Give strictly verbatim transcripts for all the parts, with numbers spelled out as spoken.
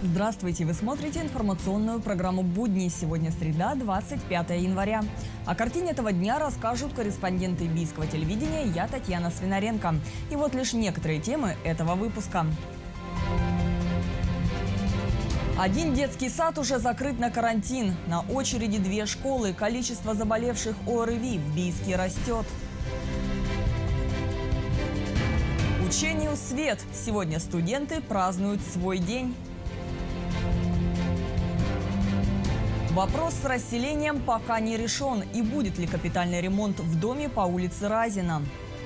Здравствуйте! Вы смотрите информационную программу «Будни». Сегодня среда, двадцать пятое января. О картине этого дня расскажут корреспонденты Бийского телевидения, я Татьяна Свинаренко. И вот лишь некоторые темы этого выпуска. Один детский сад уже закрыт на карантин. На очереди две школы. Количество заболевших ОРВИ в Бийске растет. Учению свет. Сегодня студенты празднуют свой день. Вопрос с расселением пока не решен. И будет ли капитальный ремонт в доме по улице Разина?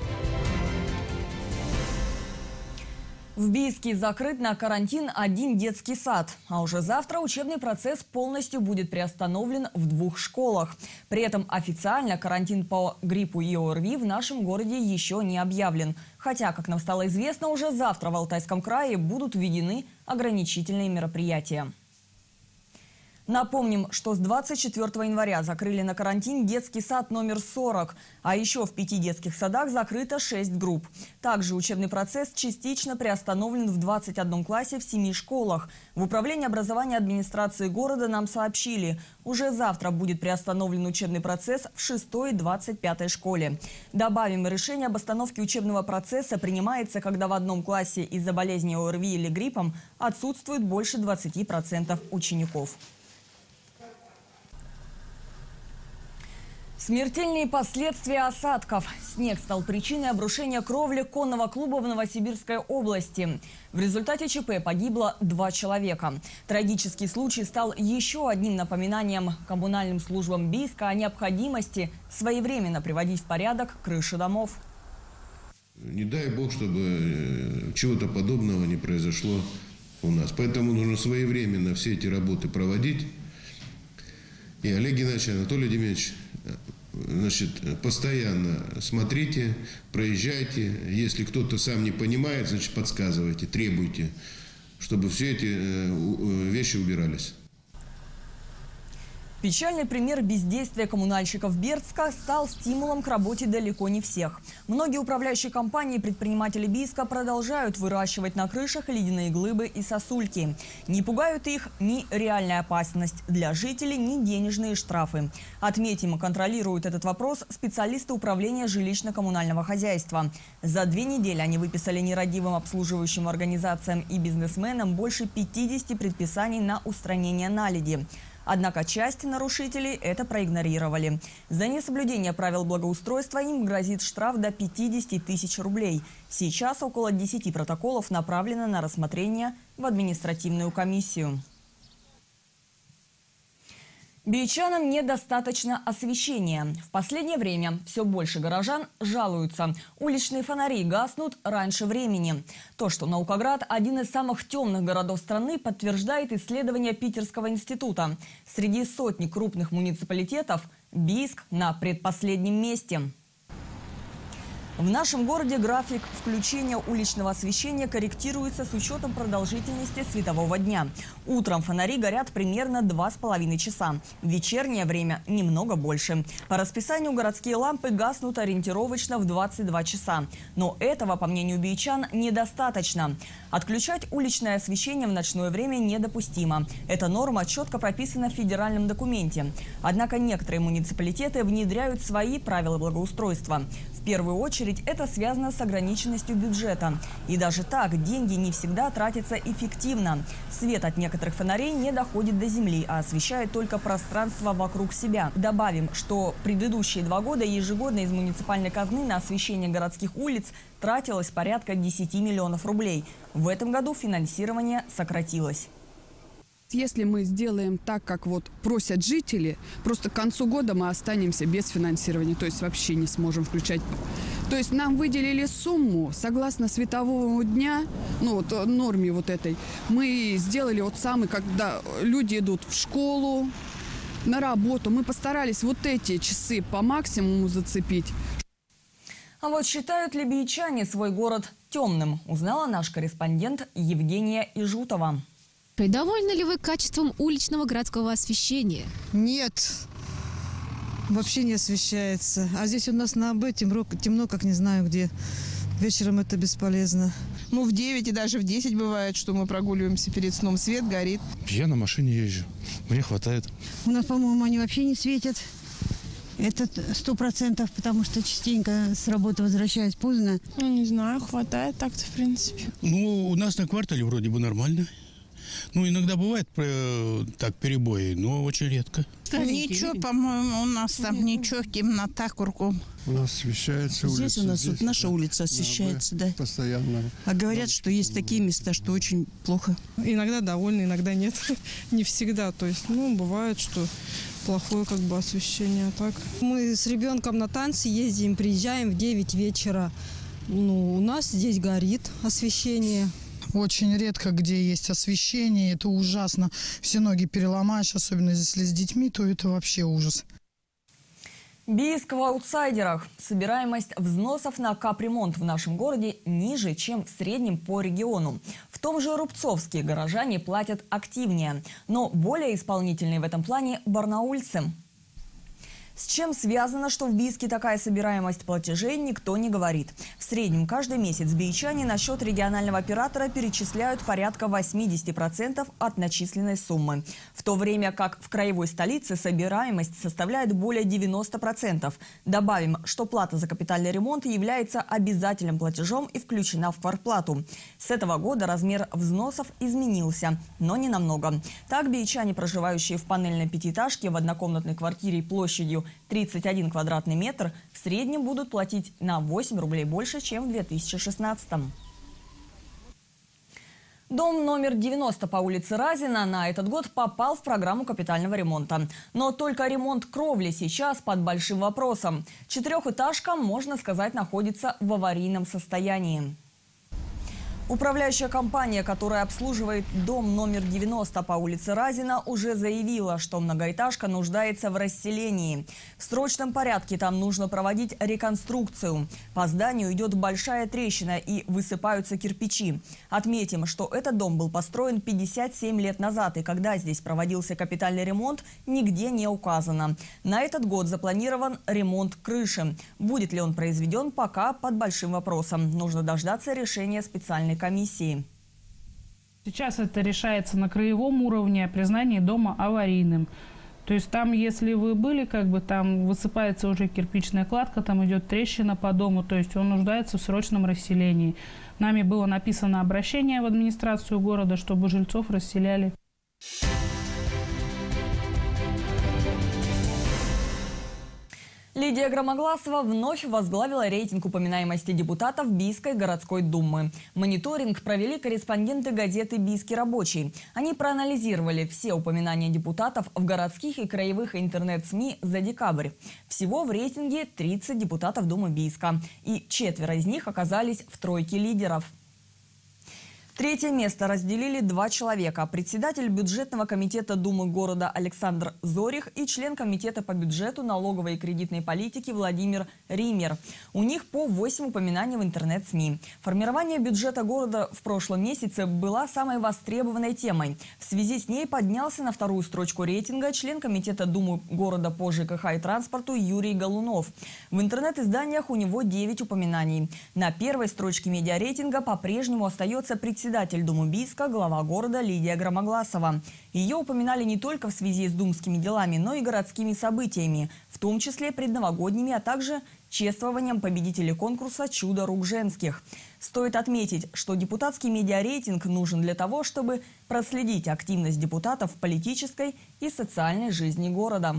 В Бийске закрыт на карантин один детский сад. А уже завтра учебный процесс полностью будет приостановлен в двух школах. При этом официально карантин по гриппу и ОРВИ в нашем городе еще не объявлен. Хотя, как нам стало известно, уже завтра в Алтайском крае будут введены ограничительные мероприятия. Напомним, что с двадцать четвёртого января закрыли на карантин детский сад номер сорок, а еще в пяти детских садах закрыто шесть групп. Также учебный процесс частично приостановлен в двадцати одном классе в семи школах. В управлении образования администрации города нам сообщили, уже завтра будет приостановлен учебный процесс в шестой и двадцать пятой школе. Добавим, решение об остановке учебного процесса принимается, когда в одном классе из-за болезни ОРВИ или гриппом отсутствует больше двадцати процентов учеников. Смертельные последствия осадков. Снег стал причиной обрушения кровли конного клуба в Новосибирской области. В результате ЧП погибло два человека. Трагический случай стал еще одним напоминанием коммунальным службам Бийска о необходимости своевременно приводить в порядок крыши домов. Не дай бог, чтобы чего-то подобного не произошло у нас. Поэтому нужно своевременно все эти работы проводить. И Олег Геннадьевич, Анатолий Демьянович, значит, постоянно смотрите, проезжайте. Если кто-то сам не понимает, значит, подсказывайте, требуйте, чтобы все эти вещи убирались. Печальный пример бездействия коммунальщиков Бердска стал стимулом к работе далеко не всех. Многие управляющие компании и предприниматели Бийска продолжают выращивать на крышах ледяные глыбы и сосульки. Не пугают их ни реальная опасность для жителей, ни денежные штрафы. Отметим, контролируют этот вопрос специалисты управления жилищно-коммунального хозяйства. За две недели они выписали нерадивым обслуживающим организациям и бизнесменам больше пятидесяти предписаний на устранение наледи. Однако часть нарушителей это проигнорировали. За несоблюдение правил благоустройства им грозит штраф до пятидесяти тысяч рублей. Сейчас около десяти протоколов направлено на рассмотрение в административную комиссию. Бийчанам недостаточно освещения. В последнее время все больше горожан жалуются. Уличные фонари гаснут раньше времени. То, что Наукоград – один из самых темных городов страны, подтверждает исследование Питерского института. Среди сотни крупных муниципалитетов Бийск на предпоследнем месте. В нашем городе график включения уличного освещения корректируется с учетом продолжительности светового дня. Утром фонари горят примерно два с половиной часа. В вечернее время немного больше. По расписанию городские лампы гаснут ориентировочно в двадцать два часа. Но этого, по мнению бийчан, недостаточно. Отключать уличное освещение в ночное время недопустимо. Эта норма четко прописана в федеральном документе. Однако некоторые муниципалитеты внедряют свои правила благоустройства. В первую очередь это связано с ограниченностью бюджета. И даже так деньги не всегда тратятся эффективно. Свет от некоторых фонарей не доходит до земли, а освещает только пространство вокруг себя. Добавим, что предыдущие два года ежегодно из муниципальной казны на освещение городских улиц тратилось порядка десяти миллионов рублей. В этом году финансирование сократилось. Если мы сделаем так, как вот просят жители, просто к концу года мы останемся без финансирования, то есть вообще не сможем включать. То есть нам выделили сумму, согласно световому дня, ну вот норме вот этой, мы сделали вот самый, когда люди идут в школу, на работу, мы постарались вот эти часы по максимуму зацепить. А вот считают ли бийчане свой город темным, узнала наш корреспондент Евгения Ижутова. Довольны ли вы качеством уличного городского освещения? Нет, вообще не освещается. А здесь у нас на АБ темно, темно, как не знаю где. Вечером это бесполезно. Ну, в девять и даже в десять бывает, что мы прогуливаемся перед сном. Свет горит. Я на машине езжу. Мне хватает. У нас, по-моему, они вообще не светят. Это сто процентов, потому что частенько с работы возвращаюсь поздно. Ну, не знаю, хватает так-то, в принципе. Ну, у нас на квартале вроде бы нормально. Ну, иногда бывает так перебои, но очень редко. Да ничего, по-моему, у нас там ничего, темнота кругом. У нас освещается улица. Здесь у нас здесь, вот наша да, улица освещается, да. Постоянно. А говорят, что есть такие места, что очень плохо. Иногда довольны, иногда нет. Не всегда. То есть, ну, бывает, что плохое как бы освещение, а так. Мы с ребенком на танцы ездим, приезжаем в девять вечера. Ну, у нас здесь горит освещение. Очень редко, где есть освещение, это ужасно. Все ноги переломаешь, особенно если с детьми, то это вообще ужас. Бийск в аутсайдерах. Собираемость взносов на капремонт в нашем городе ниже, чем в среднем по региону. В том же Рубцовске горожане платят активнее. Но более исполнительные в этом плане барнаульцы. С чем связано, что в Бийске такая собираемость платежей, никто не говорит. В среднем каждый месяц бийчане на счет регионального оператора перечисляют порядка восьмидесяти процентов от начисленной суммы. В то время как в краевой столице собираемость составляет более девяноста процентов. Добавим, что плата за капитальный ремонт является обязательным платежом и включена в квартплату. С этого года размер взносов изменился, но не намного. Так бийчане, проживающие в панельной пятиэтажке в однокомнатной квартире площадью тридцать один квадратный метр, в среднем будут платить на восемь рублей больше, чем в две тысячи шестнадцатом. Дом номер девяносто по улице Разина на этот год попал в программу капитального ремонта. Но только ремонт кровли сейчас под большим вопросом. Четырехэтажка, можно сказать, находится в аварийном состоянии. Управляющая компания, которая обслуживает дом номер девяносто по улице Разина, уже заявила, что многоэтажка нуждается в расселении. В срочном порядке там нужно проводить реконструкцию. По зданию идет большая трещина и высыпаются кирпичи. Отметим, что этот дом был построен пятьдесят семь лет назад, и когда здесь проводился капитальный ремонт, нигде не указано. На этот год запланирован ремонт крыши. Будет ли он произведен, пока под большим вопросом. Нужно дождаться решения специальной комиссии. Сейчас это решается на краевом уровне о признании дома аварийным. То есть там, если вы были, как бы там высыпается уже кирпичная кладка, там идет трещина по дому, то есть он нуждается в срочном расселении. Нами было написано обращение в администрацию города, чтобы жильцов расселяли. Лидия Громогласова вновь возглавила рейтинг упоминаемости депутатов Бийской городской думы. Мониторинг провели корреспонденты газеты «Бийский рабочий». Они проанализировали все упоминания депутатов в городских и краевых интернет-СМИ за декабрь. Всего в рейтинге тридцать депутатов Думы Бийска. И четверо из них оказались в тройке лидеров. Третье место разделили два человека. Председатель бюджетного комитета Думы города Александр Зорих и член комитета по бюджету, налоговой и кредитной политики Владимир Ример. У них по восемь упоминаний в интернет-СМИ. Формирование бюджета города в прошлом месяце была самой востребованной темой. В связи с ней поднялся на вторую строчку рейтинга член комитета Думы города по ЖКХ и транспорту Юрий Голунов. В интернет-изданиях у него девять упоминаний. На первой строчке медиарейтинга по-прежнему остается председатель Председатель Думы Бийска, глава города Лидия Громогласова. Ее упоминали не только в связи с думскими делами, но и городскими событиями, в том числе предновогодними, а также чествованием победителей конкурса «Чудо рук женских». Стоит отметить, что депутатский медиарейтинг нужен для того, чтобы проследить активность депутатов в политической и социальной жизни города.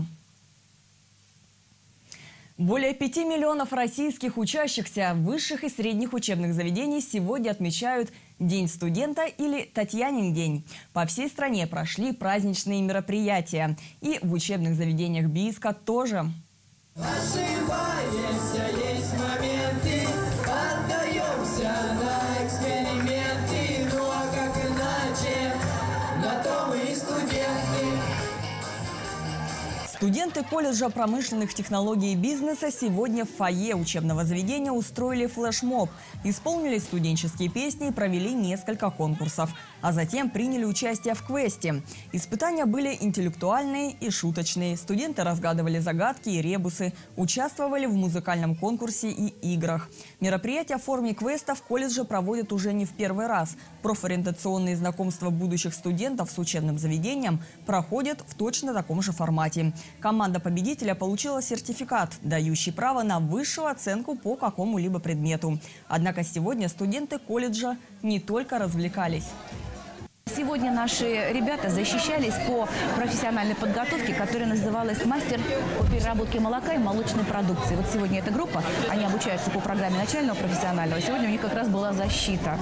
Более пяти миллионов российских учащихся высших и средних учебных заведений сегодня отмечают День студента или Татьянин день. По всей стране прошли праздничные мероприятия. И в учебных заведениях Бийска тоже. Ошибаемся, есть моменты, отдаемся на эксперименты. Ну а как иначе, на то мы и студенты. Студенты колледжа промышленных технологий и бизнеса сегодня в фойе учебного заведения устроили флешмоб, исполнили студенческие песни и провели несколько конкурсов, а затем приняли участие в квесте. Испытания были интеллектуальные и шуточные. Студенты разгадывали загадки и ребусы, участвовали в музыкальном конкурсе и играх. Мероприятия в форме квеста в колледже проводят уже не в первый раз. Профориентационные знакомства будущих студентов с учебным заведением проходят в точно таком же формате. Команда победителя получила сертификат, дающий право на высшую оценку по какому-либо предмету. Однако сегодня студенты колледжа не только развлекались. Сегодня наши ребята защищались по профессиональной подготовке, которая называлась «Мастер по переработке молока и молочной продукции». Вот сегодня эта группа, они обучаются по программе начального профессионального. Сегодня у них как раз была защита.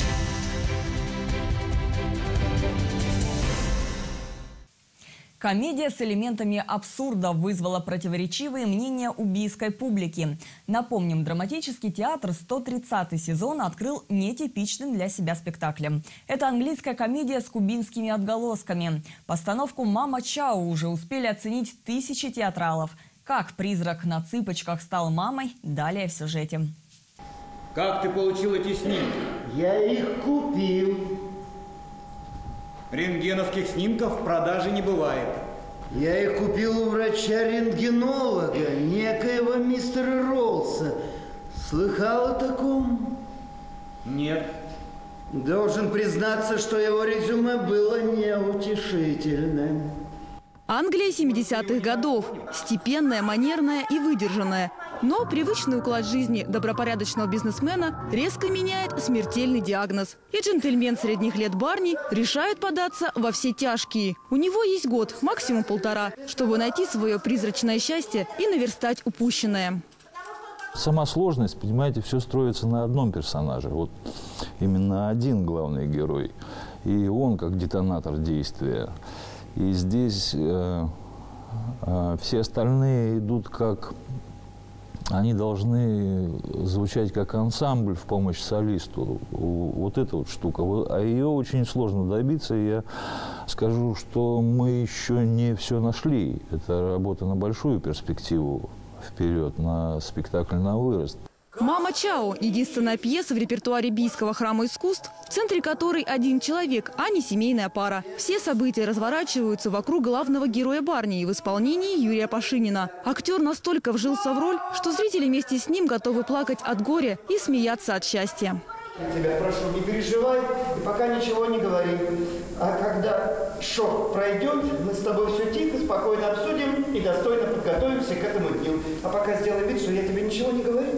Комедия с элементами абсурда вызвала противоречивые мнения у бийской публики. Напомним, драматический театр сто тридцатый сезон открыл нетипичным для себя спектаклем. Это английская комедия с кубинскими отголосками. Постановку «Мама Чао» уже успели оценить тысячи театралов. Как призрак на цыпочках стал мамой, далее в сюжете. Как ты получил эти снимки? Я их купил. Рентгеновских снимков в продаже не бывает. Я их купил у врача-рентгенолога, некоего мистера Роллса. Слыхал о таком? Нет. Должен признаться, что его резюме было неутешительным. Англия семидесятых годов. Степенная, манерная и выдержанная. Но привычный уклад жизни добропорядочного бизнесмена резко меняет смертельный диагноз. И джентльмен средних лет Барни решает податься во все тяжкие. У него есть год, максимум полтора, чтобы найти свое призрачное счастье и наверстать упущенное. Сама сложность, понимаете, все строится на одном персонаже. Вот именно один главный герой. И он как детонатор действия. И здесь э, э, все остальные идут как... Они должны звучать как ансамбль в помощь солисту. Вот эта вот штука. А ее очень сложно добиться. Я скажу, что мы еще не все нашли. Это работа на большую перспективу вперед, на спектакль на вырост. «Мама Чао» – единственная пьеса в репертуаре Бийского храма искусств, в центре которой один человек, а не семейная пара. Все события разворачиваются вокруг главного героя Барни в исполнении Юрия Пашинина. Актер настолько вжился в роль, что зрители вместе с ним готовы плакать от горя и смеяться от счастья. Тебя прошу, не переживай и пока ничего не говори. А когда шок пройдет, мы с тобой все тихо, спокойно обсудим и достойно подготовимся к этому дню. А пока сделай вид, что я тебе ничего не говорю.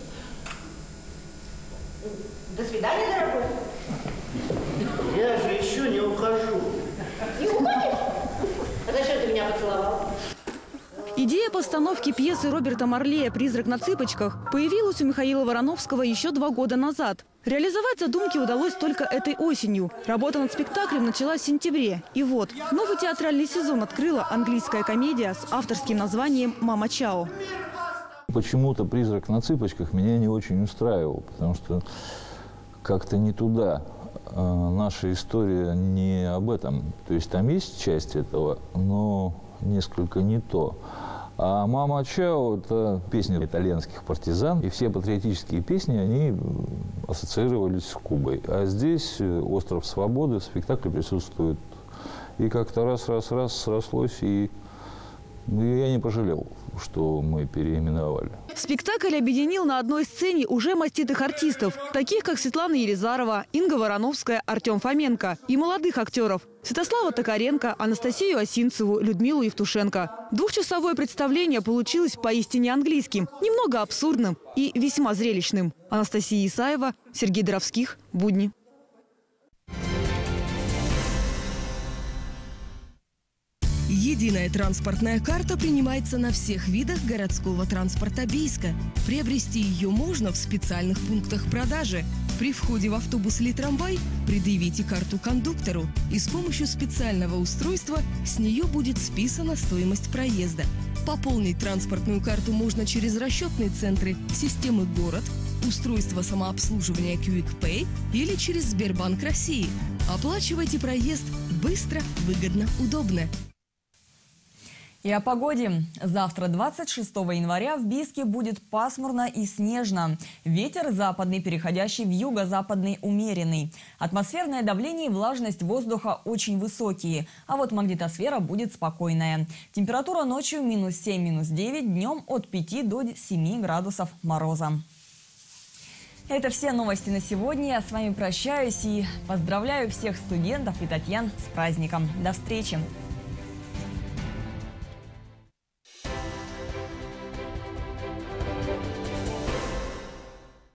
До свидания, дорогой. Я же еще не ухожу. Не уходишь? А зачем ты меня поцеловал? Идея постановки пьесы Роберта Марлея «Призрак на цыпочках» появилась у Михаила Вороновского еще два года назад. Реализовать задумки удалось только этой осенью. Работа над спектаклем началась в сентябре. И вот, новый театральный сезон открыла английская комедия с авторским названием «Мама Чао». Почему-то «Призрак на цыпочках» меня не очень устраивал, потому что как-то не туда. Наша история не об этом. То есть там есть часть этого, но несколько не то. А «Мама Чао» – это песни итальянских партизан. И все патриотические песни, они ассоциировались с Кубой. А здесь «Остров Свободы» в спектакле присутствует. И как-то раз-раз-раз срослось, и я не пожалел, что мы переименовали. Спектакль объединил на одной сцене уже маститых артистов, таких как Светлана Елизарова, Инга Вороновская, Артем Фоменко, и молодых актеров Святослава Токаренко, Анастасию Осинцеву, Людмилу Евтушенко. Двухчасовое представление получилось поистине английским, немного абсурдным и весьма зрелищным. Анастасия Исаева, Сергей Доровских, «Будни». Единая транспортная карта принимается на всех видах городского транспорта Бийска. Приобрести ее можно в специальных пунктах продажи. При входе в автобус или трамвай предъявите карту кондуктору, и с помощью специального устройства с нее будет списана стоимость проезда. Пополнить транспортную карту можно через расчетные центры системы «Город», устройство самообслуживания QuickPay или через Сбербанк России. Оплачивайте проезд быстро, выгодно, удобно. И о погоде. Завтра, двадцать шестого января, в Бийске будет пасмурно и снежно. Ветер западный, переходящий в юго-западный умеренный. Атмосферное давление и влажность воздуха очень высокие. А вот магнитосфера будет спокойная. Температура ночью минус семь, минус девять, днем от пяти до семи градусов мороза. Это все новости на сегодня. Я с вами прощаюсь и поздравляю всех студентов и Татьян с праздником. До встречи!